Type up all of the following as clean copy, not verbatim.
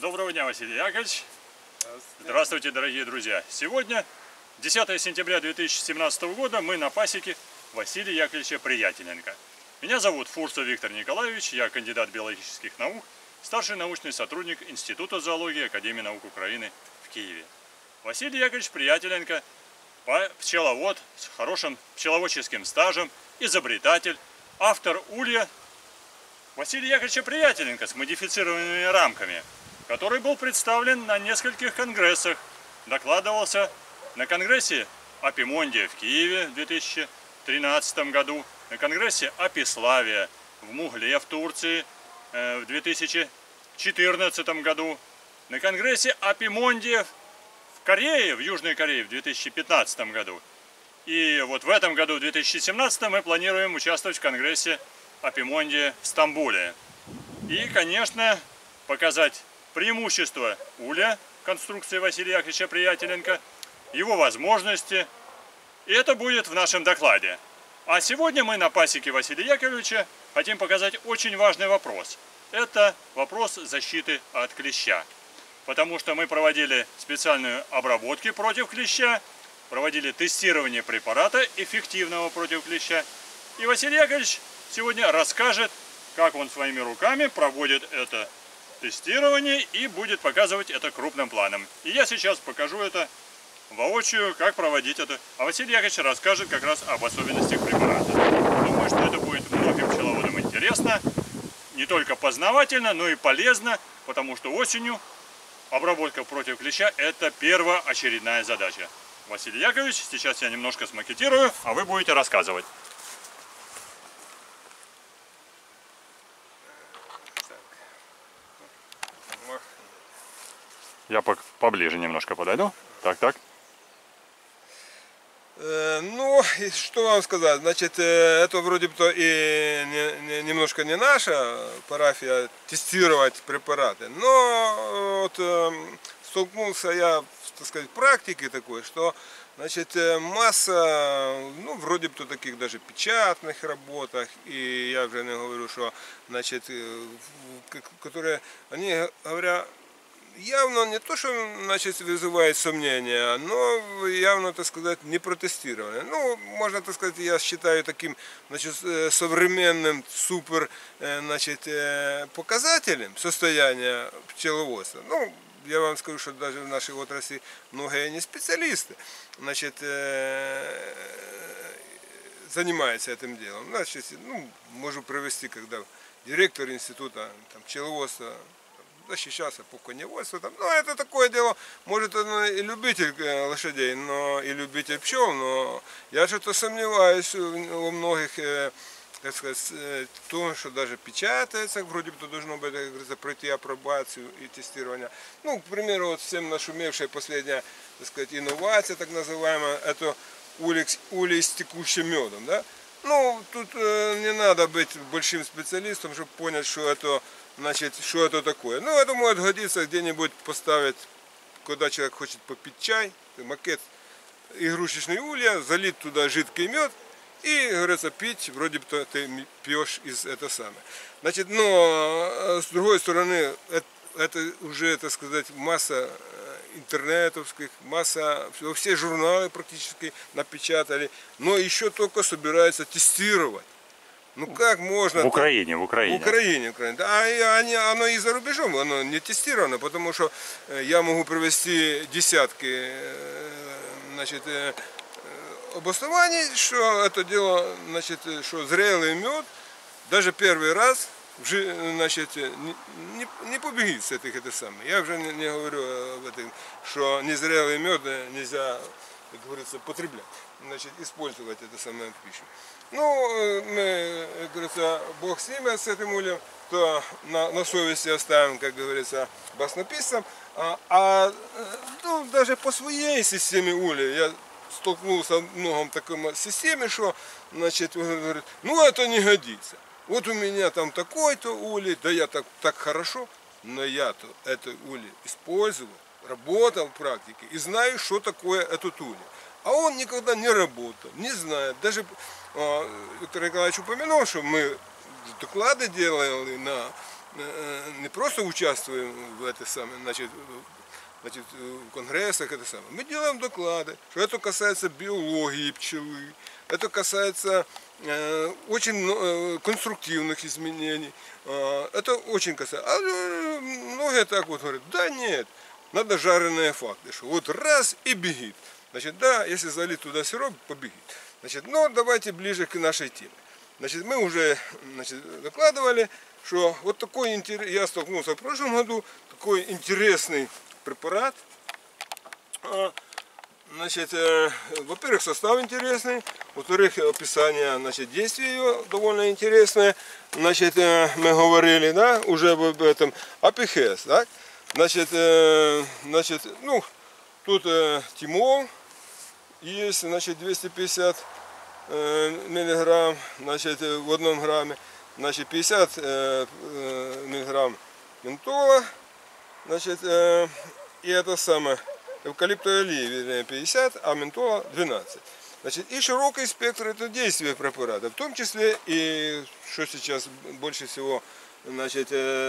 Доброго дня, Василий Яковлевич. Здравствуйте, дорогие друзья. Сегодня, 10 сентября 2017 года, мы на пасеке Василия Яковлевича Приятеленко. Меня зовут Фурсов Виктор Николаевич, я кандидат биологических наук, старший научный сотрудник Института зоологии Академии наук Украины в Киеве. Василий Яковлевич Приятеленко – пчеловод с хорошим пчеловодческим стажем, изобретатель, автор улья Василия Яковлевича Приятеленко с модифицированными рамками, который был представлен на нескольких конгрессах, докладывался на конгрессе Апимондия в Киеве в 2013 году, на конгрессе Апиславия в Мугле в Турции в 2014 году, на конгрессе Апимондия в Корее, в Южной Корее в 2015 году. И вот в этом году, в 2017, мы планируем участвовать в конгрессе Апимондия в Стамбуле. И, конечно, показать преимущества улья, конструкции Василия Яковлевича Приятеленко, его возможности. И это будет в нашем докладе. А сегодня мы на пасеке Василия Яковлевича хотим показать очень важный вопрос. Это вопрос защиты от клеща. Потому что мы проводили специальную обработку против клеща, проводили тестирование препарата эффективного против клеща. И Василий Яковлевич сегодня расскажет, как он своими руками проводит это тестирование и будет показывать это крупным планом. И я сейчас покажу это воочию, как проводить это. А Василий Яковлевич расскажет как раз об особенностях препарата. Думаю, что это будет многим пчеловодам интересно, не только познавательно, но и полезно, потому что осенью обработка против клеща – это первоочередная задача. Василий Яковлевич, сейчас я немножко смакетирую, а вы будете рассказывать. Я поближе немножко подойду. Так. Ну, что вам сказать, значит, это вроде бы и немножко не наша парафия тестировать препараты, но вот столкнулся я, так сказать, в практике такой, что, значит, масса, ну, вроде бы таких даже печатных работах, и я уже не говорю, что, значит, которые, они говорят, явно не то, что, значит, вызывает сомнения, но явно, так сказать, не протестировано. Ну, можно, так сказать, я считаю таким, значит, современным супер, значит, показателем состояния пчеловодства. Ну, я вам скажу, что даже в нашей отрасли многие не специалисты, значит, занимаются этим делом. Значит, ну, могу привести, когда директор института там, пчеловодства защищался по коневодству. Там. Ну, это такое дело, может, он и любитель лошадей, но и любитель пчел, но я что-то сомневаюсь во многих, так сказать, в том, что даже печатается, вроде бы должно быть, как говорится, пройти апробацию и тестирование. Ну, к примеру, вот всем нашумевшая последняя, так сказать, инновация, так называемая, это улей с текущим медом, да? Ну, тут не надо быть большим специалистом, чтобы понять, что это, значит, что это такое. Ну, это может годиться где-нибудь поставить, когда человек хочет попить чай, макет игрушечный улья, залить туда жидкий мед и, говорится, пить, вроде бы ты пьешь из это самое. Значит, но с другой стороны, это уже, так сказать, масса интернетовских, масса, все журналы практически напечатали, но еще только собираются тестировать. Ну как можно... В Украине. В Украине. А оно и за рубежом, оно не тестировано, потому что я могу привести десятки, значит, обоснований, что это дело, значит, что зрелый мед даже первый раз, значит, не побегит с этих, это самое. Я уже не говорю об этом, что незрелый мед нельзя, как говорится, потреблять, значит, использовать это самое в пищу. Ну, мы, как говорится, Бог с ними, с этим ульем, то на совести оставим, как говорится, баснописцам. Ну, даже по своей системе улья я столкнулся в многом таком системе, что, значит, говорит, ну это не годится. Вот у меня там такой-то улей, да я так хорошо, но я-то это улей использовал, работал в практике и знаю, что такое этот улей. А он никогда не работал, не знает. Даже Виктор Николаевич упомянул, что мы доклады делали на не просто участвуем в это самое, значит, в конгрессах, это самое. Мы делаем доклады, что это касается биологии пчелы, это касается очень конструктивных изменений, это очень касается. А многие так вот говорят, да нет, надо жареные факты, что вот раз и бегит. Значит, да, если залить туда сироп, побегит. Значит, но давайте ближе к нашей теме. Значит, мы уже, значит, докладывали, что вот такой интерес, я столкнулся в прошлом году, такой интересный препарат. Значит, во-первых, состав интересный, во-вторых, описание, значит, действия ее довольно интересное. Значит, мы говорили, да, уже об этом, АПХС, да. Значит, ну, тут тимол есть, значит, 250 миллиграмм, значит, в 1 грамме, значит, 50 миллиграмм ментола, значит, и это самое, эвкалиптовой олеи, вернее, 50, а ментола 12. Значит, и широкий спектр это действия препарата, в том числе и, что сейчас больше всего, значит,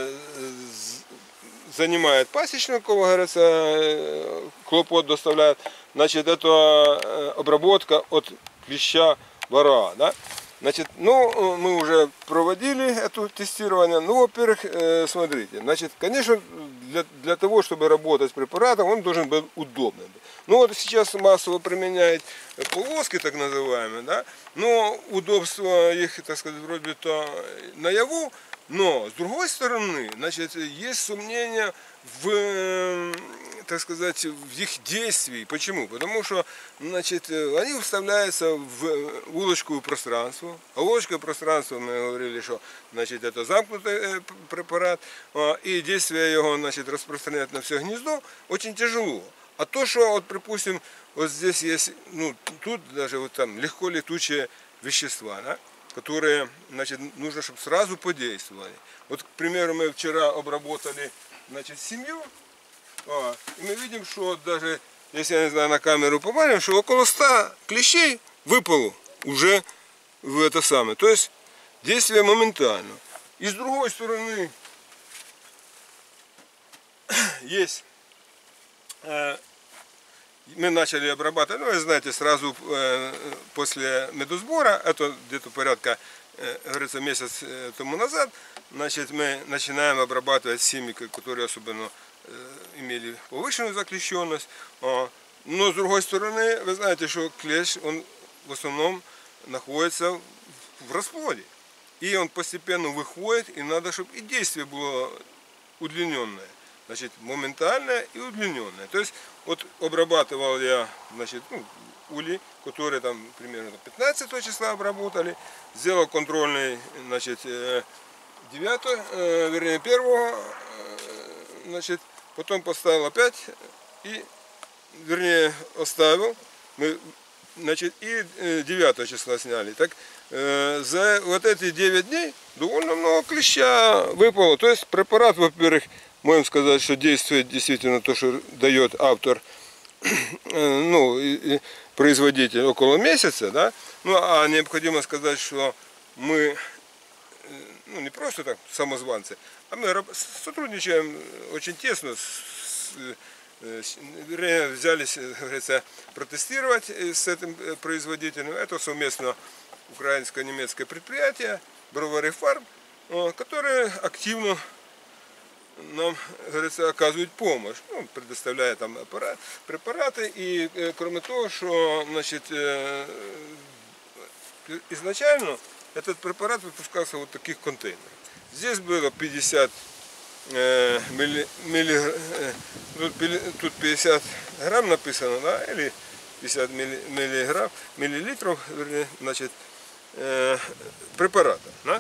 занимает пасечников, говорится, хлопот доставляет, значит, это обработка от клеща вора, да. Значит, ну, мы уже проводили это тестирование. Ну, во-первых, смотрите, значит, конечно, для того, чтобы работать с препаратом, он должен быть удобным. Ну, вот сейчас массово применяют полоски, так называемые, да, но удобство их, так сказать, вроде бы то наяву, но, с другой стороны, значит, есть сомнения в, так сказать, в их действии. Почему? Потому что, значит, они вставляются в улочковое пространство. А улочковое пространство, мы говорили, что, значит, это замкнутый препарат, и действие его, значит, распространять на все гнездо очень тяжело. А то, что, вот, припустим, вот здесь есть, ну, тут даже вот там легко летучие вещества, да, которые, значит, нужно, чтобы сразу подействовали. Вот, к примеру, мы вчера обработали, значит, семью, и мы видим, что даже, если, я не знаю, на камеру попадем, что около 100 клещей выпало уже в это самое. То есть, действие моментально. И с другой стороны, есть... Мы начали обрабатывать, ну, вы знаете, сразу после медосбора, это где-то порядка, говорится, месяц тому назад, значит, мы начинаем обрабатывать семьи, которые особенно имели повышенную заклещенность. Но с другой стороны, вы знаете, что клещ, он в основном находится в расплоде. И он постепенно выходит, и надо, чтобы и действие было удлиненное. Значит, моментальное и удлиненное. То есть, вот обрабатывал я, значит, ну, ули, которые там примерно 15 числа обработали, сделал контрольный, значит, 9, вернее, 1, значит, потом поставил опять и, вернее, оставил, мы, значит, и 9 числа сняли. Так, за вот эти 9 дней довольно много клеща выпало. То есть, препарат, во-первых, можем сказать, что действует действительно то, что дает автор, ну, производитель около месяца, да. Ну, а необходимо сказать, что мы, ну, не просто так самозванцы, а мы сотрудничаем очень тесно, взялись, говорится, протестировать с этим производителем. Это совместно украинско-немецкое предприятие Бровари Фарм, которое активно нам, говорится, оказывают помощь, ну, предоставляя там препараты. И кроме того, что, значит, изначально этот препарат выпускался в вот таких контейнерах. Здесь было 50 тут 50 грамм написано, да, или 50 миллилитров, вернее, значит, препарата, да?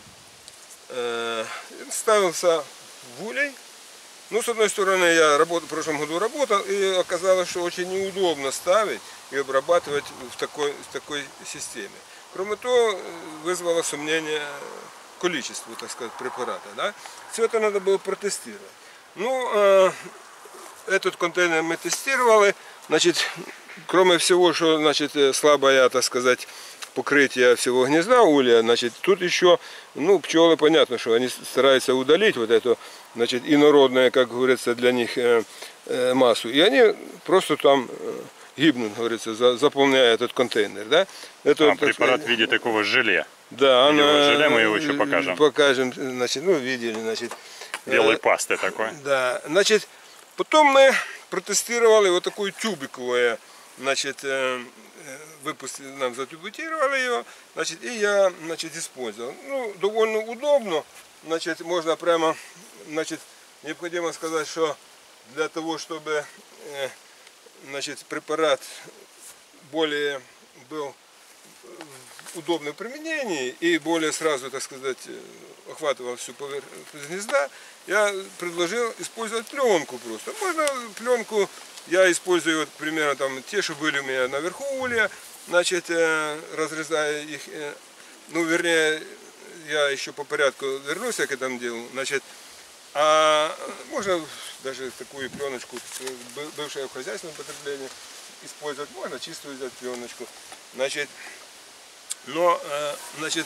Ставился в улей. Ну, с одной стороны, я в прошлом году работал, и оказалось, что очень неудобно ставить и обрабатывать в такой системе. Кроме того, вызвало сомнение количество, так сказать, препарата, да? Все это надо было протестировать. Ну, этот контейнер мы тестировали, значит, кроме всего, что, значит, слабая, так сказать, покрытия всего гнезда улья, значит, тут еще, ну, пчелы, понятно, что они стараются удалить вот эту, значит, инородное, как говорится, для них массу. И они просто там гибнут, говорится, заполняя этот контейнер, да. Это Там препарат в виде такого желе. Да, желе мы его еще покажем. Покажем, значит, ну, видели, значит. Белой пасты такой. Да, значит, потом мы протестировали вот такую тюбиковую, значит, выпустили, нам затюбитировали ее, значит, и я, значит, использовал. Ну, довольно удобно, значит, можно прямо, значит, необходимо сказать, что для того, чтобы, значит, препарат более был удобный в применении и более сразу, так сказать, охватывал всю поверхность гнезда, я предложил использовать пленку просто. Можно пленку, я использую вот примерно там те, что были у меня наверху улья, значит, разрезая их, ну, вернее, я еще по порядку вернусь к этому делу, значит, а можно даже такую пленочку, бывшее в хозяйственном потреблении, использовать, можно чистую взять пленочку, значит, но, значит,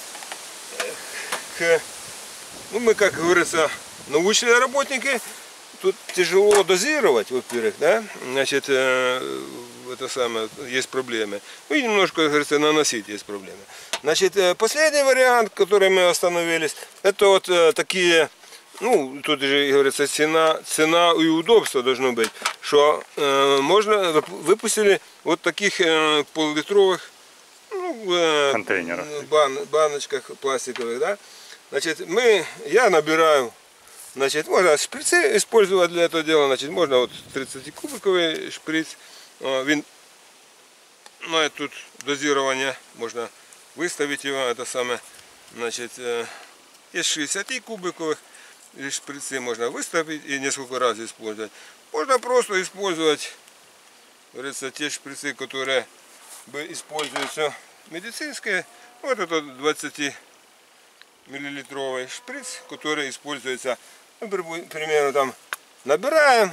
ну, мы, как говорится, научные работники, тут тяжело дозировать, во-первых, да, значит, это самое, есть проблемы. Ну и немножко, как говорится, наносить есть проблемы. Значит, последний вариант, который мы остановились, это вот такие, ну, тут же, говорится, цена и удобство должно быть, что можно, выпустили вот таких пол-литровых, ну, контейнерах, баночках пластиковых, да. Значит, я набираю, значит, можно шприцы использовать для этого дела, значит, можно вот 30-кубиковый шприц, ну, тут дозирование, можно выставить его, это самое, значит, есть 60-кубиковых шприцы, можно выставить и несколько раз использовать. Можно просто использовать, говорится, те шприцы, которые используются медицинские, вот этот 20 миллилитровый шприц, который используется, ну, примерно там набираем,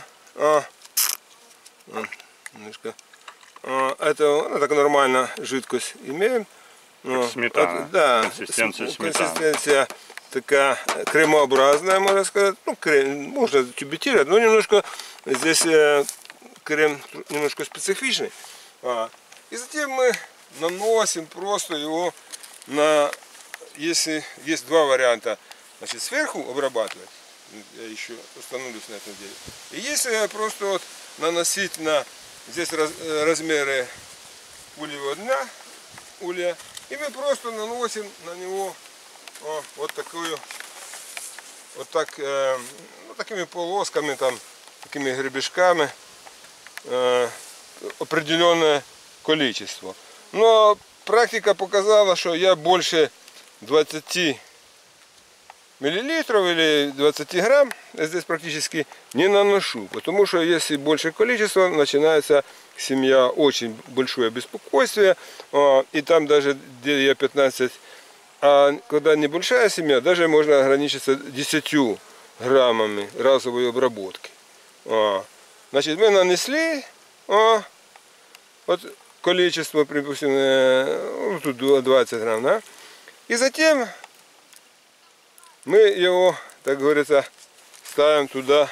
немножко, это, ну, так нормально жидкость имеем, сметана, да, консистенция сметаны. Консистенция такая кремообразная, можно сказать, ну, крем, можно тюбетировать, но немножко здесь крем немножко специфичный, и затем мы наносим просто его на, если есть два варианта, значит, сверху обрабатывать, я еще остановлюсь на этом деле, и если просто вот наносить на, здесь размеры ульевого дна, улья, и мы просто наносим на него вот такую, вот так, ну, такими полосками, там, такими гребешками, определенное количество. Но практика показала, что я больше 20 миллилитров или 20 грамм здесь практически не наношу, потому что если больше количества, начинается семья очень большое беспокойствие, и там даже где я 15, а когда небольшая семья, даже можно ограничиться 10 граммами разовой обработки. Значит, мы нанесли вот количество, припустим, ну, тут 20 грамм, да? И затем мы его, так говорится, ставим туда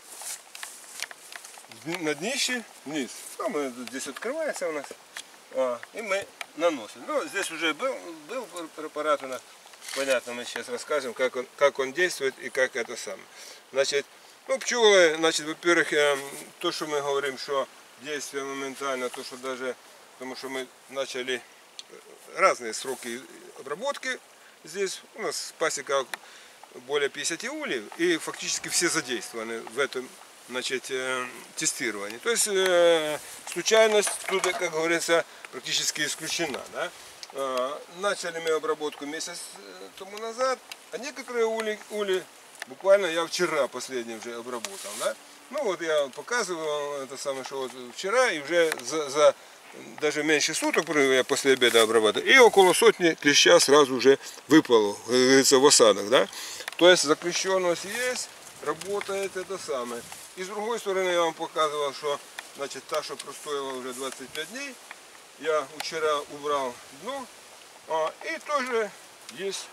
на днище, вниз. Там здесь открывается у нас, и мы наносим. Ну, здесь уже был препарат у нас, понятно, мы сейчас расскажем, как он действует и как это самое. Значит, ну, пчелы, значит, во-первых, то, что мы говорим, что действие моментально, то, что даже, потому что мы начали разные сроки обработки. Здесь у нас пасека более 50 ульев, и фактически все задействованы в этом, значит, тестировании. То есть случайность тут, как говорится, практически исключена. Да? Начали мы обработку месяц тому назад, а некоторые ули буквально я вчера последний уже обработал. Да? Ну вот я показывал это самое, что вот вчера, и уже за даже меньше суток я после обеда обрабатываю, и около сотни клеща сразу уже выпало, как говорится, в осадах. Да? То есть заключенность есть, работает это самое. И с другой стороны я вам показывал, что, значит, та, что простояла уже 25 дней, я вчера убрал дно, И тоже есть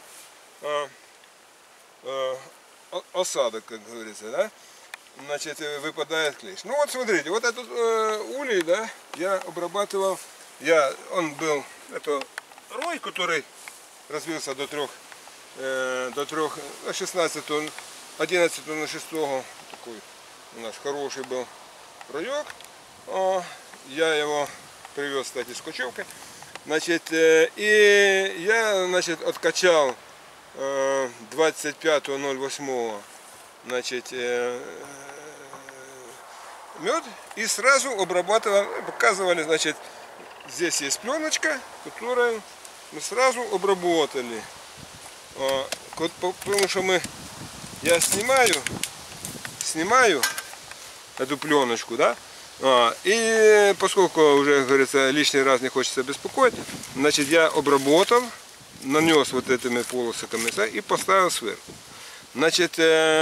осадок, как говорится, да? Значит, выпадает клещ. Ну вот смотрите, вот этот улей, да, я обрабатывал, он был, это рой, который развился до 16 тонн, 11 тонн на 6, такой у нас хороший был роек. Я его привез, кстати, с кочевкой. Значит, и я, значит, откачал 25.08, значит, мед и сразу обрабатывал, показывали, значит, здесь есть пленочка, которую мы сразу обработали. Потому что я снимаю эту пленочку, да, и поскольку уже, говорится, лишний раз не хочется беспокоить, значит, я обработал, нанес вот этими полосиками и поставил сверху. Значит,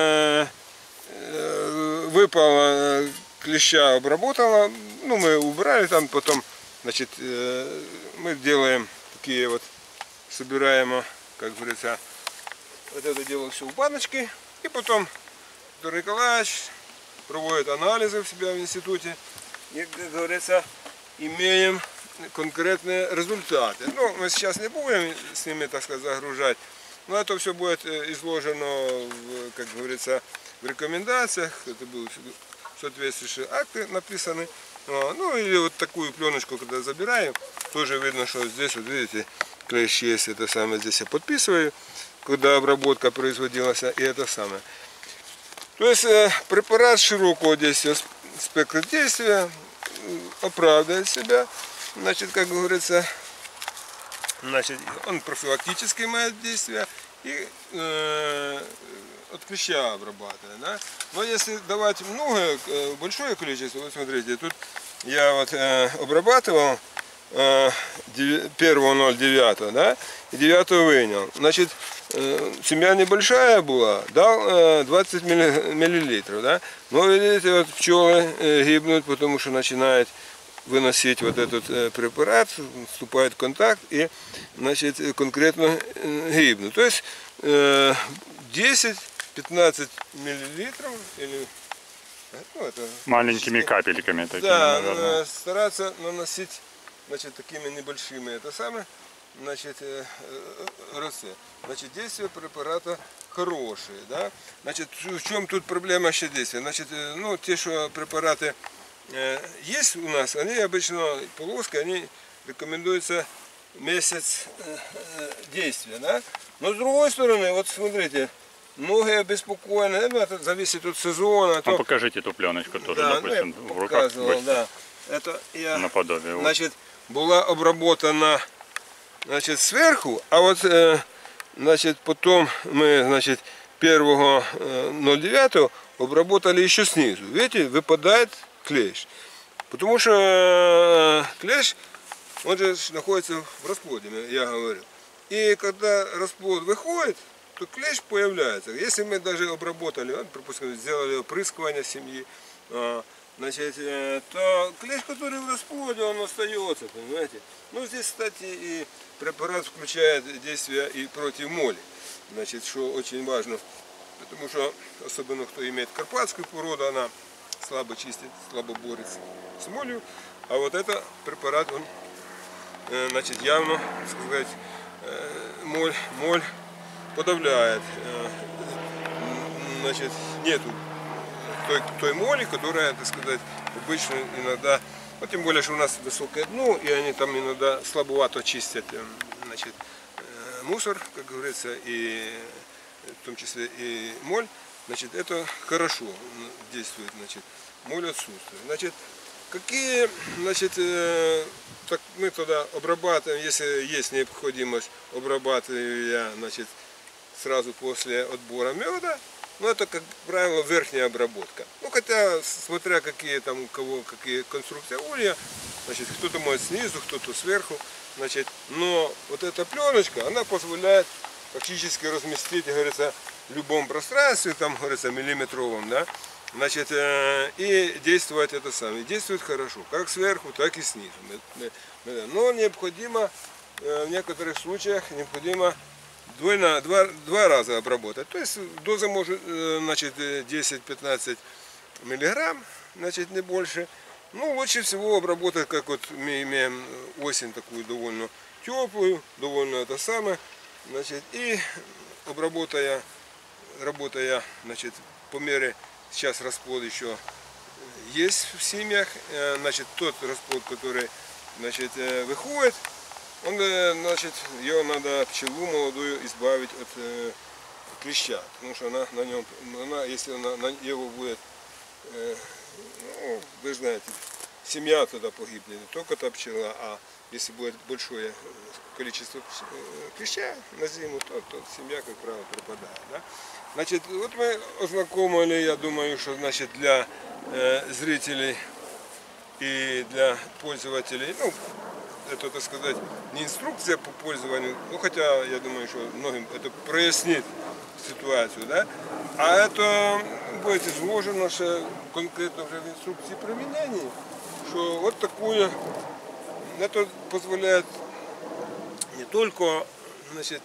выпала клеща, обработала, ну, мы убрали там, потом, значит, мы делаем такие вот, собираем, как говорится, вот это дело все в баночке, и потом Петр Николаевич проводит анализы у себя в институте, и, как говорится, имеем конкретные результаты. Ну, мы сейчас не будем с ними, так сказать, загружать, но это все будет изложено, как говорится, в рекомендациях, это будут соответствующие акты написаны. Ну, или вот такую пленочку, когда забираем, тоже видно, что здесь, вот видите, клещ есть, это самое, здесь я подписываю, когда обработка производилась, и это самое. То есть препарат широкого действия, спектра действия, оправдывает себя, значит, как говорится, значит, он профилактически имеет действие и от клеща обрабатывает, да? Но если давать много, большое количество, вот смотрите, тут я вот обрабатывал 1.09, да, и 9 вынял. Значит, семья небольшая была, дал 20 миллилитров, да. Но видите, вот пчелы гибнут, потому что начинает выносить вот этот препарат, вступает в контакт и, значит, конкретно гибнут. То есть 10-15 миллилитров или ну, это, Маленькими капельками такими, да, наверное. стараться наносить, значит, такими небольшими, это самое, значит, росы. Значит, действие препарата хорошее, да. Значит, в чем тут проблема еще действия? Значит, ну, те, что препараты есть у нас, они обычно полоски, они рекомендуются месяц действия, да. Но с другой стороны, вот смотрите, многие обеспокоены, это зависит от сезона. А покажите эту пленочку тоже, да, допустим, ну, в руках. да. Это я, наподобие. значит, была обработана, значит, сверху, а вот, значит, потом мы, значит, 1.09 обработали еще снизу. Видите, выпадает клещ. Потому что клещ, он же находится в расплоде, я говорю. И когда расплод выходит, то клещ появляется. Если мы даже обработали, допустим, сделали опрыскивание семьи, значит, то клещ, который в расплоде, он остается, понимаете. Ну, здесь, кстати, и препарат включает действие и против моли, значит, что очень важно, потому что, особенно кто имеет карпатскую породу, она слабо чистит, слабо борется с молью, а вот это препарат, он, значит, явно, так сказать, моль подавляет, значит, нету той моли, которая, так сказать, обычно иногда, ну, тем более, что у нас высокое дно, и они там иногда слабовато чистят, значит, мусор, как говорится, и в том числе и моль, значит, это хорошо действует, значит, моль отсутствует. Значит, какие, значит, так мы тогда обрабатываем, если есть необходимость, обрабатываю я, значит, сразу после отбора меда. Но это, как правило, верхняя обработка. Ну, хотя, смотря какие там у кого какие конструкции улья, значит, кто-то моет снизу, кто-то сверху, значит, но вот эта пленочка, она позволяет фактически разместить, говорится, в любом пространстве, там, говорится, миллиметровом, да, значит, и действовать это самое. Действует хорошо, как сверху, так и снизу. Но необходимо в некоторых случаях необходимо два раза обработать. То есть доза может, значит, 10-15 миллиграмм, значит, не больше. Ну, лучше всего обработать, как вот мы имеем осень такую довольно теплую, довольно это самое, значит, и работая, значит, по мере, сейчас расплод еще есть в семьях, значит, тот расплод, который, значит, выходит, он, значит, ее надо, пчелу молодую, избавить от клеща, потому что она на нем, если она на его будет, ну, вы знаете, семья туда погибнет, не только та пчела, а если будет большое количество клеща на зиму, то семья, как правило, пропадает. Да? Значит, вот мы ознакомили, я думаю, что, значит, для зрителей и для пользователей, ну, это, так сказать, не инструкция по пользованию, ну, хотя, я думаю, что многим это прояснит ситуацию, да, а это будет изложено конкретно уже в инструкции применения, что вот такое, это позволяет не только, значит,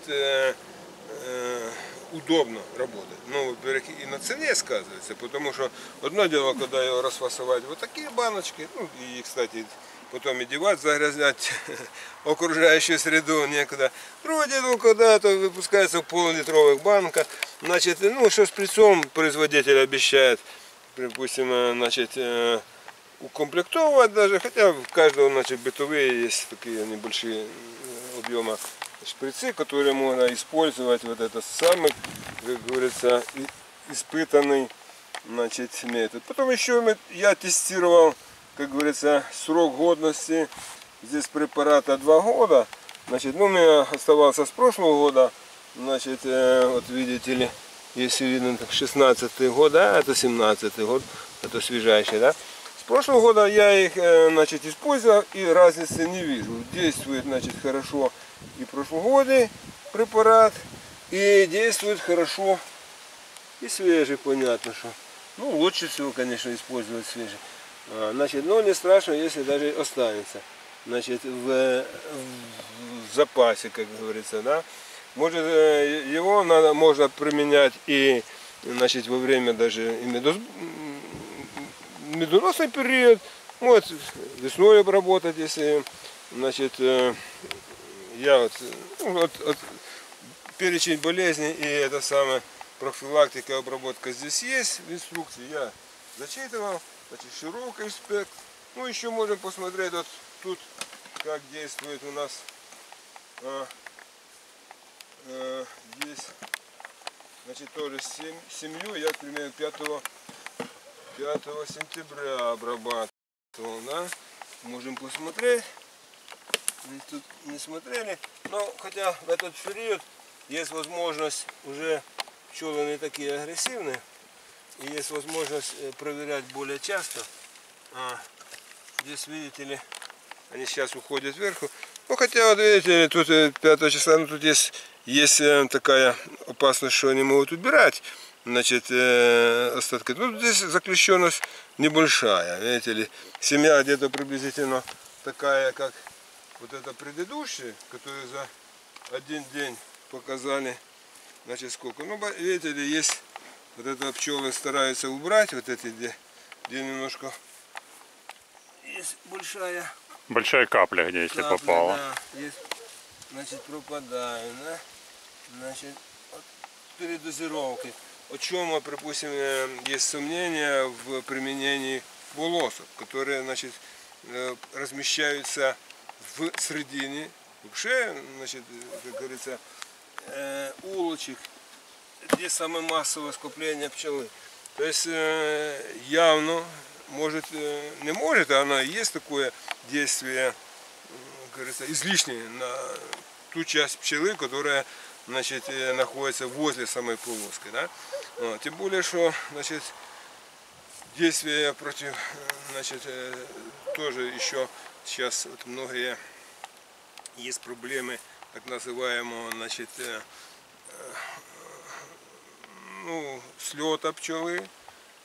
удобно работать, но, во-первых, и на цене сказывается, потому что одно дело, когда ее расфасовать вот такие баночки, ну, и, кстати, потом и девать, загрязнять окружающую среду некуда. Другое дело, когда это выпускается в полулитровых банках, значит, ну, что с прицом производитель обещает, допустим, значит, укомплектовывать даже, хотя в каждого, значит, бытовые есть такие небольшие объемы шприцы, которые можно использовать, вот это самый, как говорится, испытанный, значит, метод. Потом еще я тестировал, как говорится, срок годности здесь препарата 2 года. Значит, ну, у меня оставался с прошлого года, значит, вот видите ли, если видно, 16-й год, да, это 17-й год, это свежайший, да. С прошлого года я их, значит, использовал и разницы не вижу. Действует, значит, хорошо и прошлогодний препарат, и действует хорошо и свежий, понятно, что. Ну, лучше всего, конечно, использовать свежий. Значит, ну, не страшно, если даже останется, значит, в запасе, как говорится, да. Может, его можно применять и, значит, во время даже и медоносный период, может, весной обработать, если, значит, я вот, ну, вот перечень болезней и это самое профилактика, обработка здесь есть в инструкции, я зачитывал. Значит, широкий спектр. Ну, еще можем посмотреть вот тут, как действует у нас здесь. Значит, тоже семью я, к примеру, 5 сентября обрабатывал, да? Можем посмотреть. Здесь тут не смотрели. Но хотя в этот период есть возможность, уже пчелы не такие агрессивные. И есть возможность проверять более часто. Здесь, видите ли, они сейчас уходят вверху. Ну, хотя, вот видите, тут 5 числа, ну, тут есть такая опасность, что они могут убирать, значит, остатки. Ну, здесь заключенность небольшая, видите ли. Семья где-то приблизительно такая, как вот эта предыдущая, которую за один день показали, значит, сколько. Ну, видите ли, есть... Вот это пчелы стараются убрать, вот эти, где немножко есть большая капля, где если попала. Да, есть, значит, пропадают, да? Значит, от передозировки. О чем, допустим, есть сомнения в применении волосов, которые, значит, размещаются в середине, вообще, значит, как говорится, улочек, где самое массовое скопление пчелы. То есть явно, может, не может, а она есть такое действие, как говорится, излишнее на ту часть пчелы, которая, значит, находится возле самой полоски. Да? Тем более, что, значит, действия против, значит, тоже еще сейчас вот многие есть проблемы так называемого, значит, ну, слета пчелы.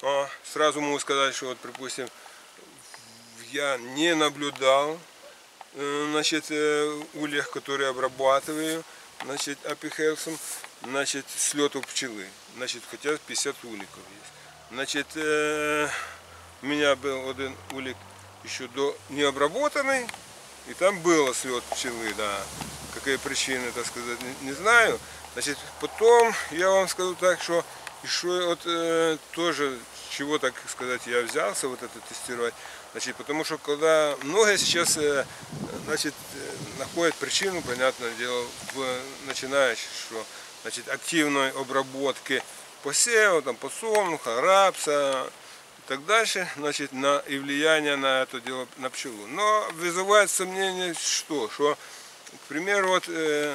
Сразу могу сказать, что вот, допустим, я не наблюдал значит, ульях, которые обрабатываю, значит, апихелсом, значит, слету пчелы. Значит, хотя 50 уликов есть. Значит, у меня был один улик еще до необработанный, и там было слет пчелы, да. Какие причины, так сказать, не знаю. Значит, потом я вам скажу так, что еще вот тоже, чего, так сказать, я взялся вот это тестировать. Значит, потому что когда многие сейчас, значит, находят причину, понятное дело, в начинающих, что, значит, активной обработки посева, там, подсолнуха, рапса и так дальше, значит, и влияние на это дело, на пчелу. Но вызывает сомнение, что, к примеру, вот,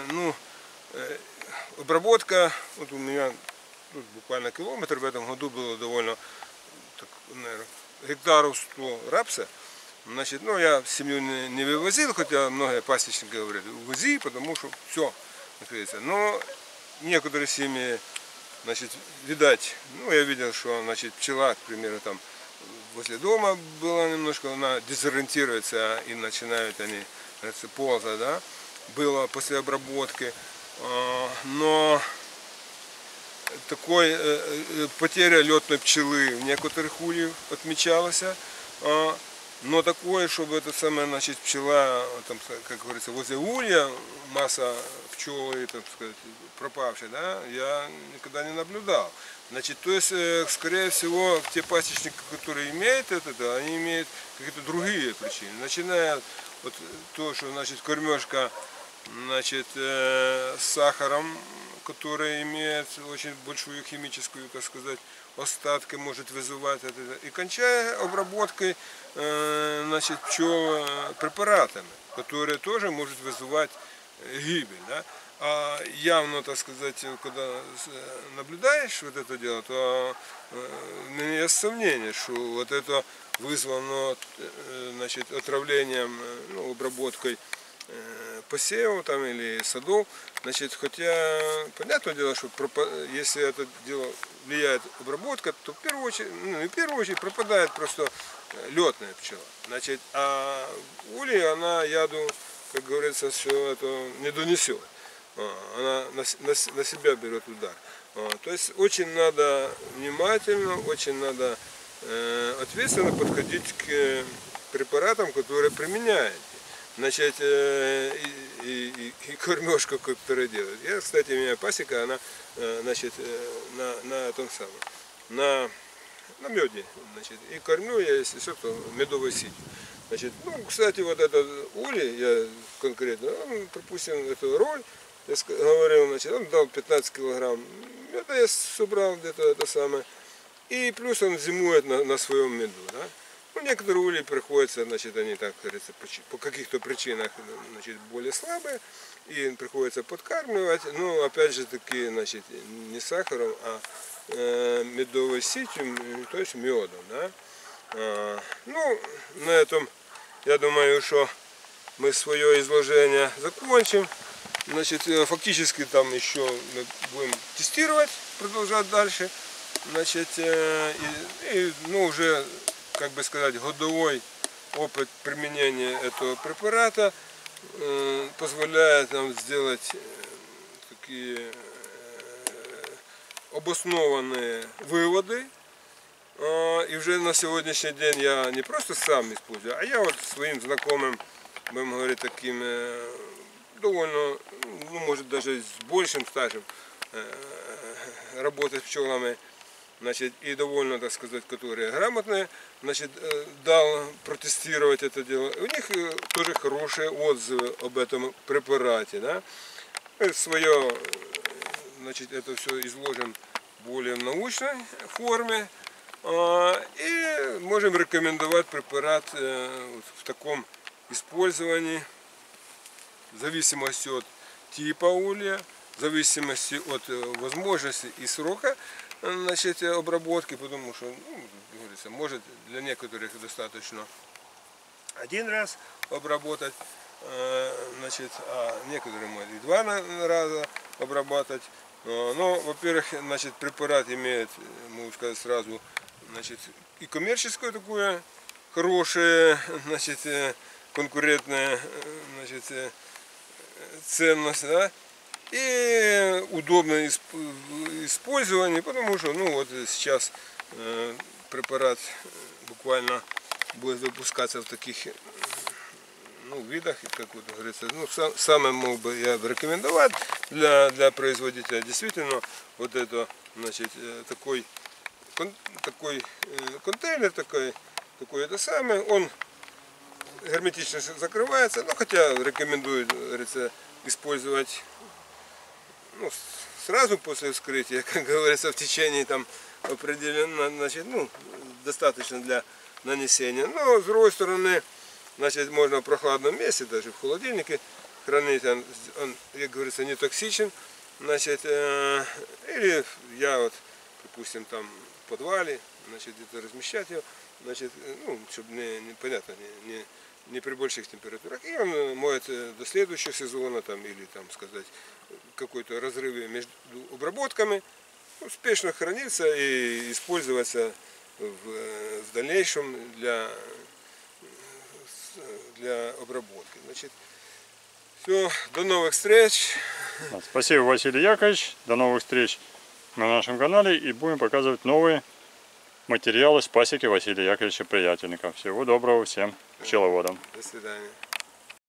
обработка, вот у меня тут буквально километр в этом году было довольно, так, наверное, гектаров 100 рапса. Значит, я семью не вывозил, хотя многие пасечники говорят, увози, потому что все находится. Но некоторые семьи, значит, видать, я видел, что, значит, пчела, к примеру, там возле дома была немножко, она дезориентируется и начинают они ползать, да, было после обработки, но такой потеря летной пчелы в некоторых ульях отмечалась, но такое, чтобы это самое, значит, пчела, там, как говорится, возле улья масса пчел, так сказать, пропавшая, да, я никогда не наблюдал. Значит, то есть, скорее всего, те пасечники, которые имеют это, да, они имеют какие-то другие причины. Начиная от того, что, значит, кормежка, значит, с сахаром, который имеет очень большую химическую, так сказать, остатки, может вызывать это, и кончая обработкой, значит, пчел препаратами, которые тоже может вызывать гибель, да? А явно, так сказать, когда наблюдаешь вот это дело, то у меня есть сомнение, что вот это вызвано, значит, отравлением, обработкой посевов там или садов, значит, хотя понятное дело, что если это дело влияет обработка, то в первую очередь пропадает просто летная пчела, значит, а улья, она яду, как говорится, все это не донесет, она на себя берет удар. То есть очень надо внимательно, очень надо ответственно подходить к препаратам, которые применяете. Значит, и кормежку, которую делают. Я, кстати, у меня пасека, она, значит, на том самом, на меде, значит, и кормлю я, если все, то медовой сетью. Значит, кстати, вот этот улей, я конкретно, он, допустим, эту роль, я говорил, значит, он дал 15 килограмм, это я собрал где-то это самое, и плюс он зимует на своем меду, да. Некоторые ульи приходится, значит, они, так говорится, по каких-то причинах, значит, более слабые, и приходится подкармливать, но опять же таки, значит, не сахаром, а медовой сетью, то есть медом, да. На этом, я думаю, что мы свое изложение закончим. Значит, фактически там еще мы будем тестировать, продолжать дальше, значит, уже, как бы сказать, годовой опыт применения этого препарата позволяет нам сделать такие обоснованные выводы. И уже на сегодняшний день я не просто сам использую, а я вот своим знакомым, будем говорить, таким довольно, может даже с большим стажем работать с пчелами, значит, и довольно, так сказать, которые грамотные, значит, дал протестировать это дело. У них тоже хорошие отзывы об этом препарате, да. Мы свое, значит, это все изложим более в научной форме, и можем рекомендовать препарат в таком использовании, в зависимости от типа улья, в зависимости от возможности и срока, значит, обработки, потому что, говорится, может для некоторых достаточно один раз обработать, значит, а некоторые могут и два раза обрабатывать. Но, во-первых, значит, препарат имеет, могу сказать сразу, значит, и коммерческое такое хорошее, значит, конкурентная, значит, ценность, да, и удобно в использовании, потому что, ну, вот сейчас препарат буквально будет выпускаться в таких, ну, видах, как вот говорится, ну, самое мог бы я рекомендовать для производителя. Действительно, вот это, значит, такой контейнер, такой это самое, он герметично закрывается, но хотя рекомендую, говорится, использовать, ну, сразу после вскрытия, как говорится, в течение там определенно, значит, ну, достаточно для нанесения. Но с другой стороны, значит, можно в прохладном месте, даже в холодильнике хранить, он как говорится, не токсичен, значит, или я вот, допустим, там в подвале, значит, где-то размещать его, значит, ну, чтобы непонятно, не при больших температурах. И он моет до следующего сезона, там, или, там, сказать, какой-то разрывы между обработками, успешно хранится и использоваться в дальнейшем для обработки. Значит, все, до новых встреч. Спасибо, Василий Яковлевич. До новых встреч на нашем канале. И будем показывать новые материалы с пасеки Василия Яковлевича Приятельника. Всего доброго всем пчеловодам. До свидания.